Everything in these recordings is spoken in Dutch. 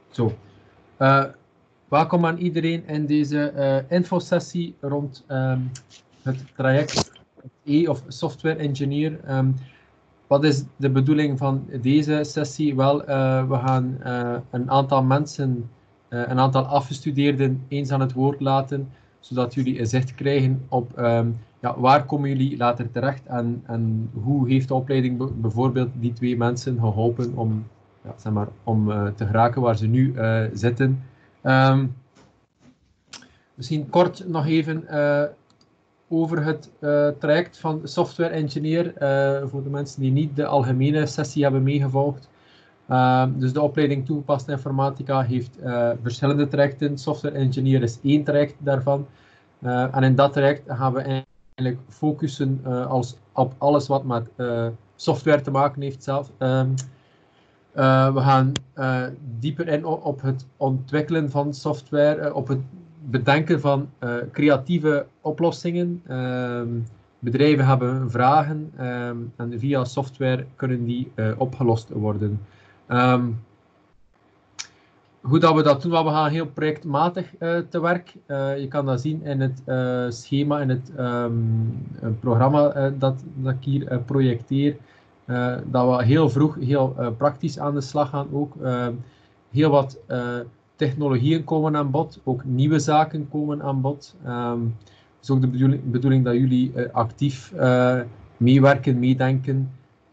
Zo. Welkom aan iedereen in deze infosessie rond het traject of Software Engineer. Wat is de bedoeling van deze sessie? Wel, we gaan een aantal mensen, een aantal afgestudeerden eens aan het woord laten, zodat jullie een zicht krijgen op waar komen jullie later terecht en hoe heeft de opleiding bijvoorbeeld die twee mensen geholpen om te geraken waar ze nu zitten. Misschien kort nog even over het traject van software engineer, voor de mensen die niet de algemene sessie hebben meegevolgd. Dus de opleiding toegepaste informatica heeft verschillende trajecten. Software engineer is één traject daarvan. En in dat traject gaan we eigenlijk focussen op alles wat met software te maken heeft zelf. We gaan dieper in op het ontwikkelen van software, op het bedenken van creatieve oplossingen. Bedrijven hebben vragen en via software kunnen die opgelost worden. Hoe dat we dat doen? We gaan heel projectmatig te werk. Je kan dat zien in het schema, in het programma dat ik hier projecteer. Dat we heel vroeg, heel praktisch aan de slag gaan ook. Heel wat technologieën komen aan bod, ook nieuwe zaken komen aan bod. Het is ook de bedoeling dat jullie actief meewerken, meedenken.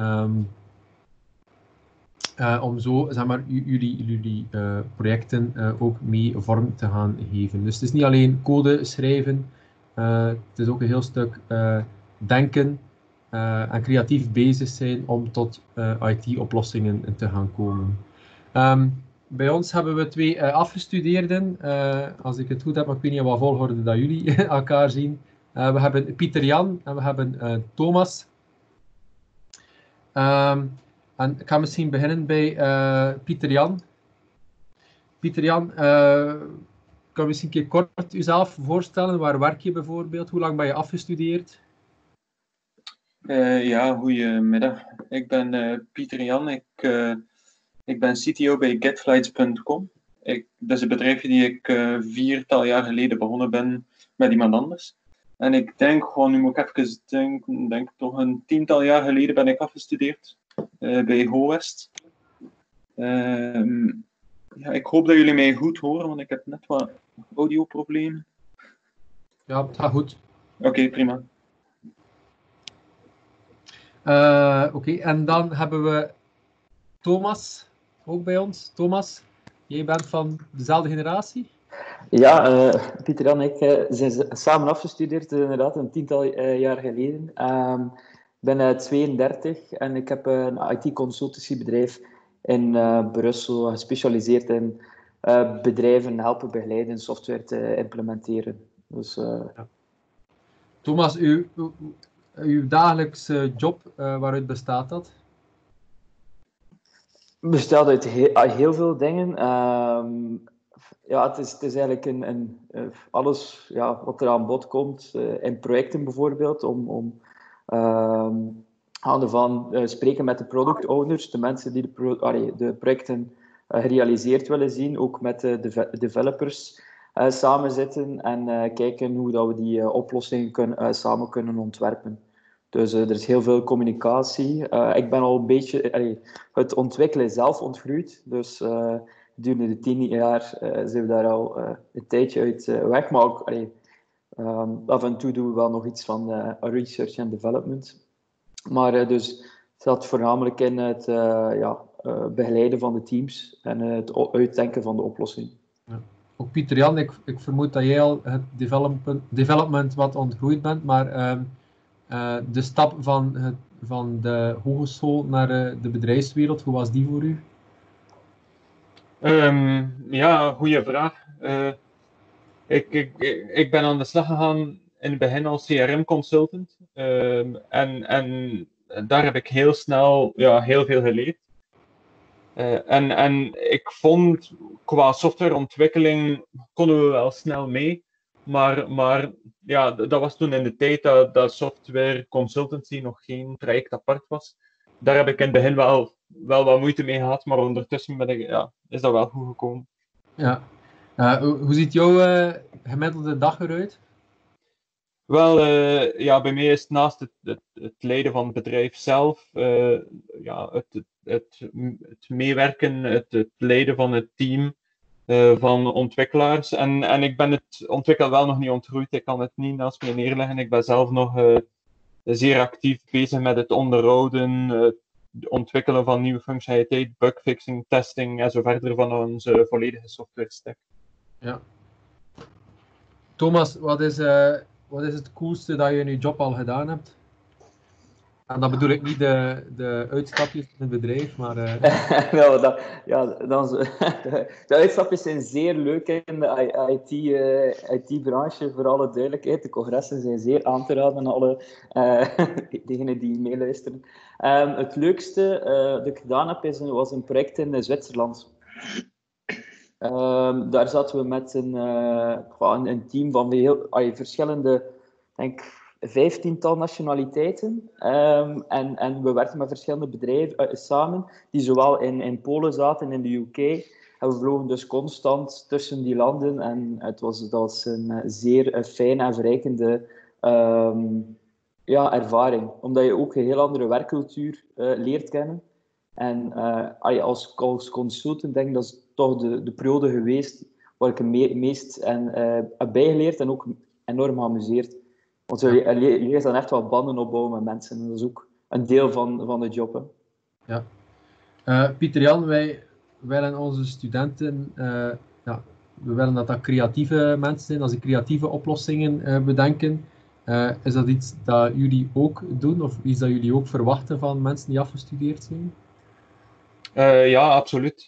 Om zo zeg maar, jullie projecten ook mee vorm te gaan geven. Dus het is niet alleen code schrijven, het is ook een heel stuk denken en creatief bezig zijn om tot IT-oplossingen te gaan komen. Bij ons hebben we twee afgestudeerden, als ik het goed heb, maar ik weet niet in wat volgorde dat jullie elkaar zien. We hebben Pieter Jan en we hebben Thomas. En ik ga misschien beginnen bij Pieter Jan. Pieter Jan, kan je misschien een keer kort jezelf voorstellen? Waar werk je bijvoorbeeld? Hoe lang ben je afgestudeerd? Ja, goedemiddag. Ik ben Pieter Jan. Ik ben CTO bij Getflights.com. Dat is een bedrijfje die ik 4 jaar geleden begonnen ben met iemand anders. En ik denk gewoon, nu moet ik even denken, denk toch een 10-tal jaar geleden ben ik afgestudeerd bij HOWEST. Ja, ik hoop dat jullie mij goed horen, want ik heb net wat audioproblemen. Ja, het gaat goed. Oké, prima. Oké, en dan hebben we Thomas ook bij ons. Thomas, jij bent van dezelfde generatie? Ja, Pieter en ik zijn samen afgestudeerd, inderdaad, een 10-tal jaar geleden. Ik ben 32 en ik heb een IT-consultancybedrijf in Brussel gespecialiseerd in bedrijven helpen begeleiden software te implementeren. Dus, ja. Thomas, uw dagelijkse job, waaruit bestaat dat? Bestaat uit heel veel dingen. Ja, het is eigenlijk alles wat er aan bod komt. In projecten bijvoorbeeld, om handen van spreken met de product owners, de mensen die de projecten gerealiseerd willen zien, ook met de developers samen zitten en kijken hoe dat we die oplossingen samen kunnen ontwerpen. Dus er is heel veel communicatie. Ik ben al een beetje het ontwikkelen zelf ontgroeid. Dus gedurende de 10 jaar zijn we daar al een tijdje uit weg. Maar ook, af en toe doen we wel nog iets van research en development. Maar dus het zat voornamelijk in het begeleiden van de teams en het uitdenken van de oplossing. Ja. Ook Pieter Jan, ik vermoed dat jij al het development wat ontgroeid bent, maar de stap van de hogeschool naar de bedrijfswereld, hoe was die voor u? Ja, goede vraag. Ik ben aan de slag gegaan in het begin als CRM-consultant. En daar heb ik heel snel heel veel geleerd. En ik vond, qua softwareontwikkeling konden we wel snel mee. Maar ja, dat was toen in de tijd dat software consultancy nog geen traject apart was. daar heb ik in het begin wel wat moeite mee gehad, maar ondertussen is dat wel goed gekomen. Ja. Hoe ziet jouw gemiddelde dag eruit? Wel, bij mij is het naast het leiden van het bedrijf zelf, het meewerken, het leiden van het team van ontwikkelaars. En ik ben het ontwikkelen wel nog niet ontgroeid, ik kan het niet naast mij neerleggen. Ik ben zelf nog zeer actief bezig met het onderhouden, het ontwikkelen van nieuwe functionaliteit, bugfixing, testing en zo verder van onze volledige software stack. Ja. Thomas, wat is het coolste dat je in je job al gedaan hebt? En dan bedoel ik niet de uitstapjes in het bedrijf, maar... De uitstapjes zijn zeer leuk in de IT-branche, voor alle duidelijkheid. De congressen zijn zeer aan te raden aan alle degenen die meeluisteren. Het leukste dat ik gedaan heb was een project in Zwitserland. Daar zaten we met een team van verschillende, denk 15-tal nationaliteiten. En we werkten met verschillende bedrijven samen, die zowel in Polen zaten, in de UK. En we vlogen dus constant tussen die landen. En dat was een zeer fijne en verrijkende ervaring. Omdat je ook een heel andere werkcultuur leert kennen. En als consultant denk ik dat is toch de periode geweest waar ik het meest heb bijgeleerd en ook enorm geamuseerd. Want je leert dan echt wel banden opbouwen met mensen. En dat is ook een deel van de job. Hè. Ja. Pieter-Jan, wij willen onze studenten... we willen dat creatieve mensen zijn, dat ze creatieve oplossingen bedenken. Is dat iets dat jullie ook doen? Of iets dat jullie ook verwachten van mensen die afgestudeerd zijn? Ja, absoluut.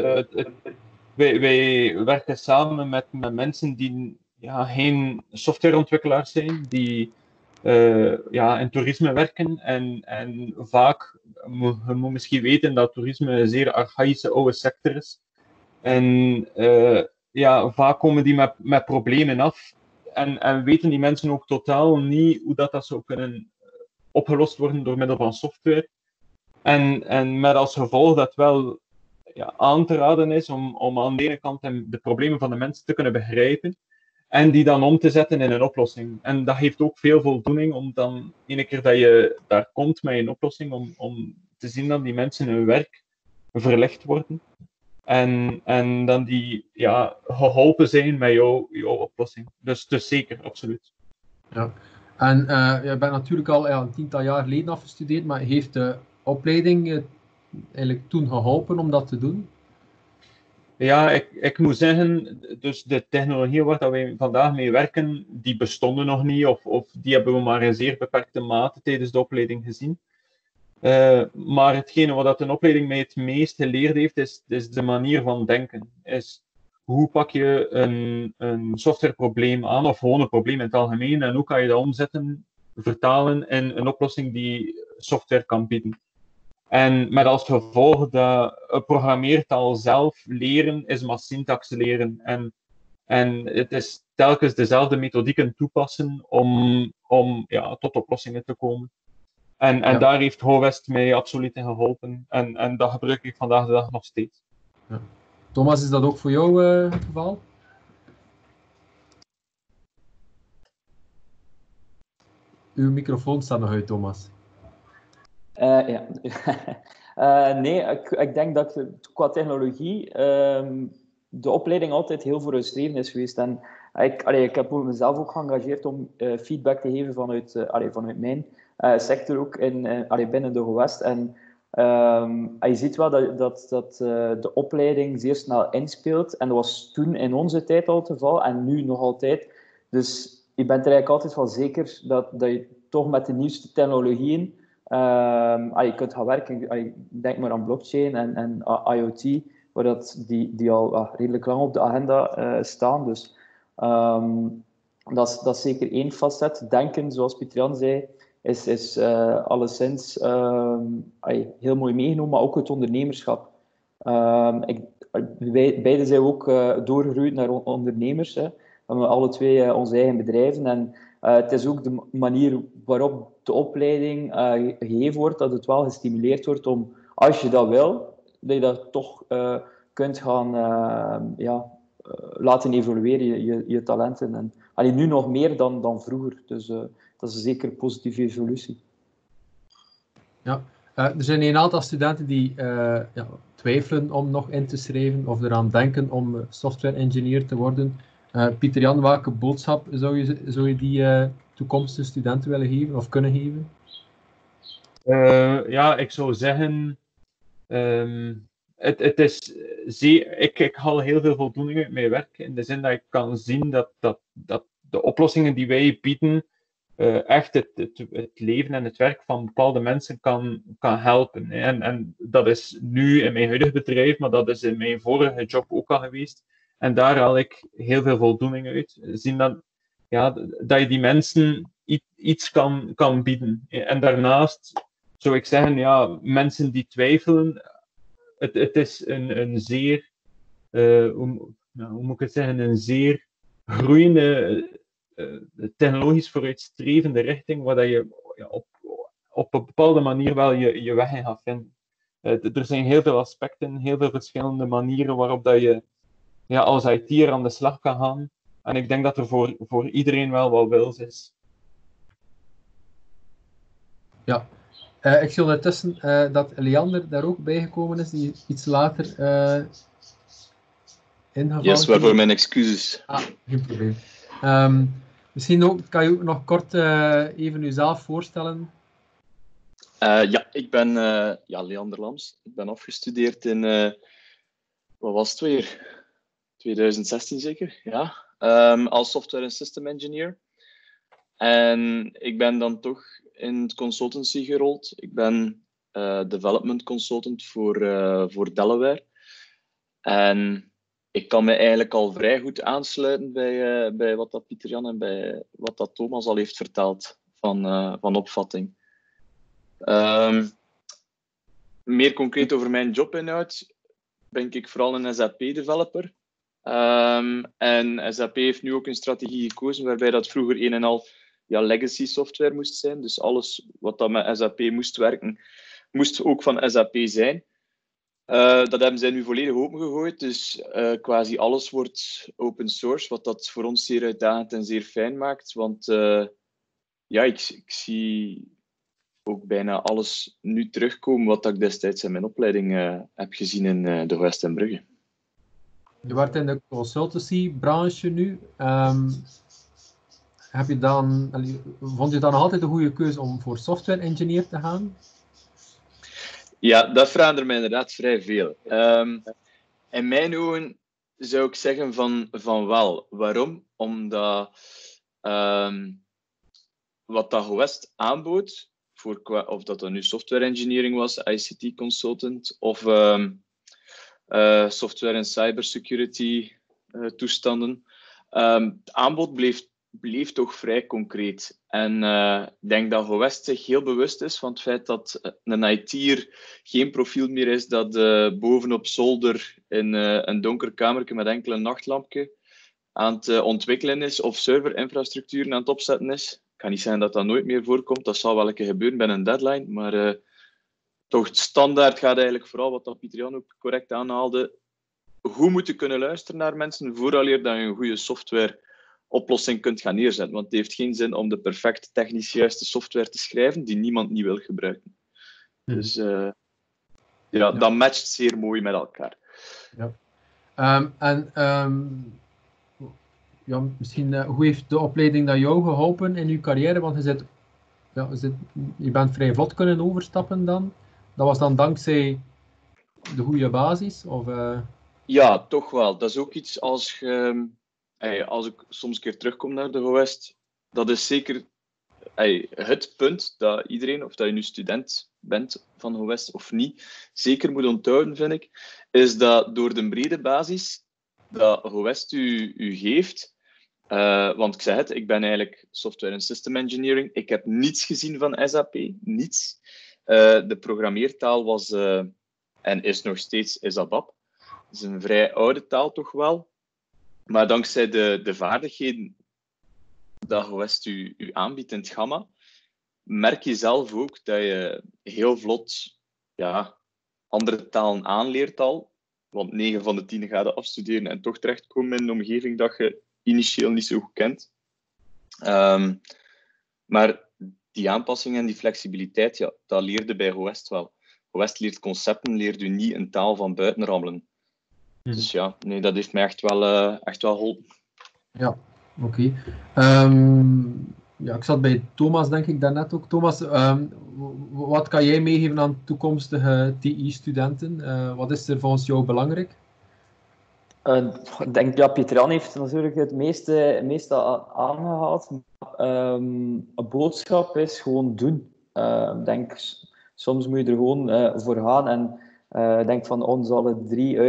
Wij werken samen met mensen die geen softwareontwikkelaars zijn, die in toerisme werken. En vaak, je moet misschien weten dat toerisme een zeer archaïsche oude sector is. En vaak komen die met problemen af. En weten die mensen ook totaal niet hoe dat zou kunnen opgelost worden door middel van software. En met als gevolg dat wel aan te raden is om aan de ene kant de problemen van de mensen te kunnen begrijpen en die dan om te zetten in een oplossing. En dat heeft ook veel voldoening om dan, ene keer dat je daar komt met een oplossing, om te zien dat die mensen hun werk verlicht worden en dan die geholpen zijn met jouw oplossing. Dus zeker, absoluut. Ja. En je bent natuurlijk al een 10-tal jaar geleden afgestudeerd, maar heeft de opleiding eigenlijk toen geholpen om dat te doen? Ja, ik moet zeggen, dus de technologieën waar wij vandaag mee werken, die bestonden nog niet, of die hebben we maar in zeer beperkte mate tijdens de opleiding gezien. Maar hetgene wat een opleiding mij het meest geleerd heeft, is de manier van denken. Is hoe pak je een softwareprobleem aan, of gewoon een probleem in het algemeen, en hoe kan je dat omzetten, vertalen in een oplossing die software kan bieden. En met als gevolg dat een programmeertaal zelf leren is maar syntax leren. En het is telkens dezelfde methodieken toepassen om tot oplossingen te komen. En daar heeft GoWest mij absoluut in geholpen. En dat gebruik ik vandaag de dag nog steeds. Ja. Thomas, is dat ook voor jou het geval? Uw microfoon staat nog uit, Thomas. Ja. Nee, ik denk dat qua technologie de opleiding altijd heel vooruitstrevend is geweest. En ik heb mezelf ook geëngageerd om feedback te geven vanuit mijn sector ook binnen de GoWest. En je ziet wel dat de opleiding zeer snel inspeelt. En dat was toen in onze tijd al het geval en nu nog altijd. Dus je bent er eigenlijk altijd van zeker dat je toch met de nieuwste technologieën je kunt gaan werken. Denk maar aan blockchain en IoT, waar die al redelijk lang op de agenda staan. Dus dat is zeker één facet. Denken, zoals Pieter-Jan zei, is alleszins heel mooi meegenomen, maar ook het ondernemerschap. Beiden zijn ook doorgegroeid naar ondernemers. Hè. We hebben alle twee onze eigen bedrijven. En het is ook de manier waarop de opleiding gegeven wordt, dat het wel gestimuleerd wordt om, als je dat wil, dat je dat toch kunt gaan laten evolueren, je talenten. En nu nog meer dan vroeger. Dus dat is zeker een positieve evolutie. Ja, er zijn een aantal studenten die twijfelen om nog in te schrijven of eraan denken om software engineer te worden. Pieter-Jan, welke boodschap zou je die toekomstige studenten willen geven of kunnen geven? Ik zou zeggen, het is ik haal heel veel voldoening uit mijn werk, in de zin dat ik kan zien dat de oplossingen die wij bieden echt het leven en het werk van bepaalde mensen kan helpen. En dat is nu in mijn huidige bedrijf, maar dat is in mijn vorige job ook al geweest. En daar haal ik heel veel voldoening uit. Zien dat je die mensen iets kan bieden. En daarnaast zou ik zeggen, mensen die twijfelen, het is een zeer, hoe moet ik het zeggen, een zeer groeiende, technologisch vooruitstrevende richting, waar dat je op een bepaalde manier wel je weg in gaat vinden. Er zijn heel veel aspecten, heel veel verschillende manieren waarop dat je als IT'er aan de slag kan gaan. En ik denk dat er voor iedereen wel wat wils is. Ja. Ik zie ondertussen dat Leander daar ook bijgekomen is, die iets later ingevallen is. Yes, waarvoor mijn excuses. Geen probleem. Misschien kan je ook nog kort even jezelf voorstellen. Ik ben Leander Lams. Ik ben afgestudeerd in, wat was het weer? 2016 zeker, ja. Als software en system engineer. En ik ben dan toch in het consultancy gerold. Ik ben development consultant voor Delaware. En ik kan me eigenlijk al vrij goed aansluiten bij wat dat Pieter-Jan en bij wat dat Thomas al heeft verteld van opvatting. Meer concreet over mijn jobinhoud ben ik vooral een SAP-developer. En SAP heeft nu ook een strategie gekozen waarbij dat vroeger een en al legacy software moest zijn. Dus alles wat dat met SAP moest werken, moest ook van SAP zijn. Dat hebben zij nu volledig opengegooid. Dus quasi alles wordt open source, wat dat voor ons zeer uitdagend en zeer fijn maakt. Want ik zie ook bijna alles nu terugkomen wat ik destijds in mijn opleiding heb gezien in de West en Brugge. Je werkt in de consultancy-branche nu. Vond je dan nog altijd een goede keuze om voor software engineer te gaan? Ja, dat vragen er mij inderdaad vrij veel. In mijn ogen zou ik zeggen van wel. Waarom? Omdat wat dat West aanbood, of dat nu software engineering was, ICT consultant, of software en cybersecurity toestanden. Het aanbod bleef toch vrij concreet. En ik denk dat West zich heel bewust is van het feit dat een IT'er geen profiel meer is dat bovenop zolder in een donker kamertje met enkele nachtlampje aan het ontwikkelen is of serverinfrastructuren aan het opzetten is. Ik kan niet zeggen dat dat nooit meer voorkomt. Dat zal wel een keer gebeuren bij een deadline. Maar toch, het standaard gaat eigenlijk vooral, wat dat Pieter-Jan ook correct aanhaalde, goed moeten kunnen luisteren naar mensen vooraleer dat je een goede softwareoplossing kunt gaan neerzetten. Want het heeft geen zin om de perfect technisch juiste software te schrijven die niemand niet wil gebruiken. Dus dat matcht zeer mooi met elkaar. Ja. Misschien, hoe heeft de opleiding dat jou geholpen in je carrière? Want je bent vrij vlot kunnen overstappen dan. Dat was dan dankzij de goede basis? Of, Ja, toch wel. Dat is ook iets als ik soms een keer terugkom naar de West, dat is zeker het punt dat iedereen, of dat je nu student bent van West of niet, zeker moet onthouden, vind ik, is dat door de brede basis dat West u geeft, want ik zeg het, ik ben eigenlijk software en system engineering, ik heb niets gezien van SAP, niets. De programmeertaal was en is nog steeds ABAP. Het is een vrij oude taal toch wel, maar dankzij de vaardigheden dat West u aanbiedt in het gamma, merk je zelf ook dat je heel vlot andere talen aanleert al. Want 9 van de 10 ga je afstuderen en toch terechtkomen in een omgeving dat je initieel niet zo goed kent. Maar die aanpassing en die flexibiliteit, dat leerde bij GoWest wel. GoWest leert concepten, leert u niet een taal van buiten rammelen. Dus dat heeft mij echt wel geholpen. Ja, oké. Ik zat bij Thomas, denk ik, daarnet ook. Thomas, wat kan jij meegeven aan toekomstige TI-studenten? Wat is er volgens jou belangrijk? Ik denk, Pieter Jan heeft natuurlijk het meeste aangehaald. Een boodschap is gewoon doen. Ik denk, soms moet je er gewoon voor gaan. En ik denk van ons alle 3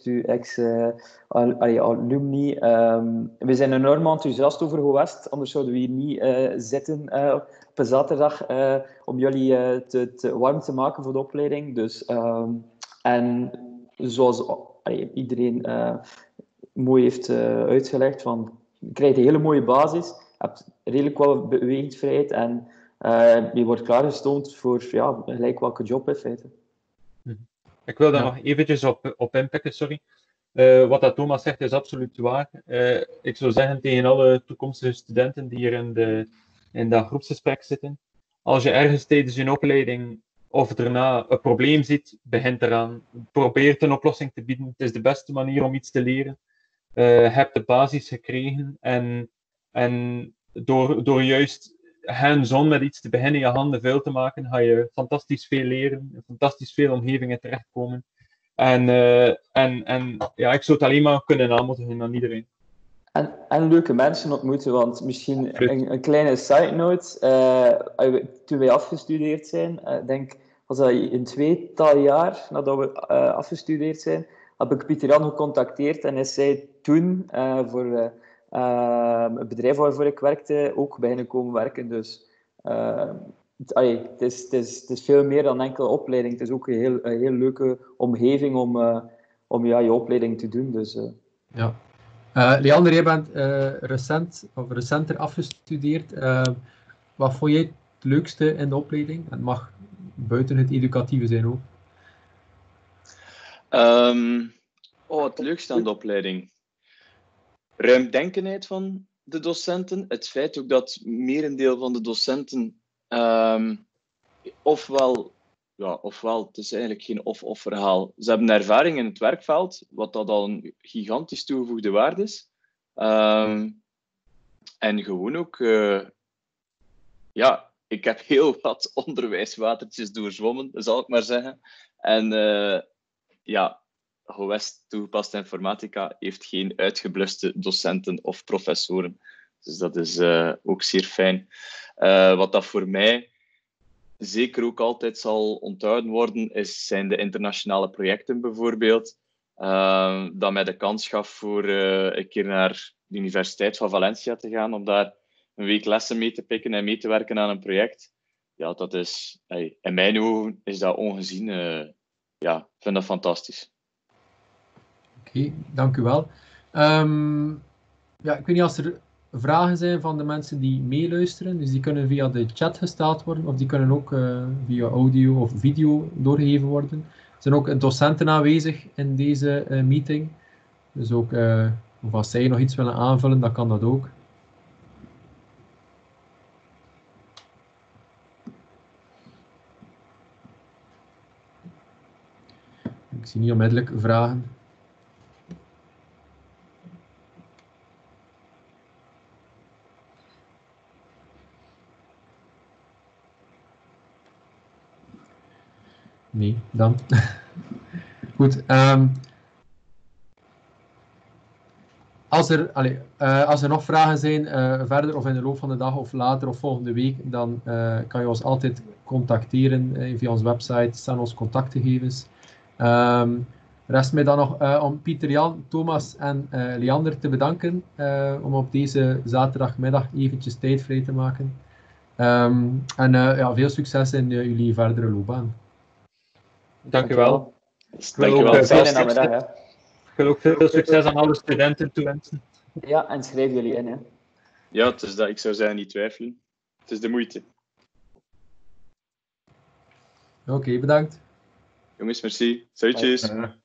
alumni. We zijn enorm enthousiast over GoWest, anders zouden we hier niet zitten op een zaterdag om jullie te warm te maken voor de opleiding. Dus, en zoals iedereen mooi heeft uitgelegd, je krijgt een hele mooie basis, je hebt redelijk wat bewegingsvrijheid en je wordt klaargestoomd voor gelijk welke job in feite. Ik wil daar nog eventjes op inpikken, sorry. Wat dat Thomas zegt is absoluut waar. Ik zou zeggen tegen alle toekomstige studenten die hier in dat groepsgesprek zitten, als je ergens tijdens je opleiding of daarna een probleem ziet, begint eraan. Probeer een oplossing te bieden. Het is de beste manier om iets te leren. Heb de basis gekregen en door juist hands-on met iets te beginnen, je handen vuil te maken, ga je fantastisch veel leren, in fantastisch veel omgevingen terechtkomen. En ik zou het alleen maar kunnen aanmoedigen aan iedereen. En leuke mensen ontmoeten, want misschien een kleine side note. Toen wij afgestudeerd zijn, denk was dat in 2-tal jaar nadat we afgestudeerd zijn, heb ik Pieter Jan gecontacteerd en hij zei toen voor het bedrijf waarvoor ik werkte ook beginnen komen werken. Dus het is veel meer dan enkele opleiding. Het is ook een heel leuke omgeving om je opleiding te doen. Dus, Ja. Leander, jij bent recenter afgestudeerd. Wat vond jij het leukste in de opleiding? Het mag buiten het educatieve zijn ook. Het leukste aan de opleiding. Ruimdenkenheid van de docenten. Het feit ook dat merendeel van de docenten ofwel, het is eigenlijk geen of-of verhaal. Ze hebben ervaring in het werkveld, wat dat al een gigantisch toegevoegde waarde is. En gewoon ook, ik heb heel wat onderwijswatertjes doorzwommen, zal ik maar zeggen. En GoWest toegepaste informatica heeft geen uitgebluste docenten of professoren. Dus dat is ook zeer fijn. Wat dat voor mij zeker ook altijd zal onthouden worden, zijn de internationale projecten bijvoorbeeld. Dat mij de kans gaf voor een keer naar de Universiteit van Valencia te gaan, om daar een week lessen mee te pikken en mee te werken aan een project. Ja, dat is, in mijn ogen is dat ongezien. Ik vind dat fantastisch. Oké, dank u wel. Ik weet niet als er vragen zijn van de mensen die meeluisteren, dus die kunnen via de chat gesteld worden, of die kunnen ook via audio of video doorgegeven worden. Er zijn ook docenten aanwezig in deze meeting, dus ook, of als zij nog iets willen aanvullen, dan kan dat ook. Ik zie niet onmiddellijk vragen. Nee, dan. Goed. Als er nog vragen zijn, verder of in de loop van de dag of later of volgende week, dan kan je ons altijd contacteren via onze website, staan onze contactgegevens. Rest mij dan nog om Pieter Jan, Thomas en Leander te bedanken om op deze zaterdagmiddag eventjes tijd vrij te maken. Veel succes in jullie verdere loopbaan. Dank u wel. Dank u wel. Fijne namiddag. Ik wil ook veel succes aan alle studenten toewensen. Ja, en schrijf jullie in. Hè. Ja, het is dat. Ik zou zeggen, niet twijfelen. Het is de moeite. Oké, bedankt. Jongens, merci. Salutjes.